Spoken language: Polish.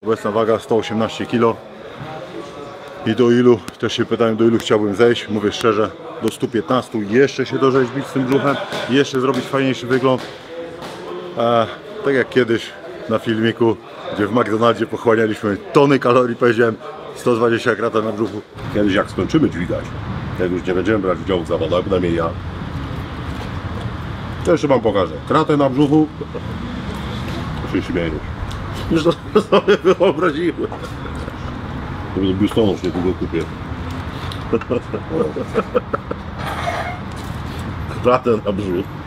Obecna waga 118 kg. I do ilu, też się pytają, do ilu chciałbym zejść. Mówię szczerze, do 115. Jeszcze się dorzeźbić z tym brzuchem, jeszcze zrobić fajniejszy wygląd. Tak jak kiedyś na filmiku, gdzie w McDonaldzie pochłanialiśmy tony kalorii, powiedziałem 120 krata na brzuchu. Kiedyś jak skończymy dźwigać, jak już nie będziemy brać udziału w zawodach, przynajmniej ja, to jeszcze wam pokażę. Kratę na brzuchu, to się śmiejesz. Już to sobie wyobraziłem. To do biustonosz niedługo kupię. Kratę na brzuch.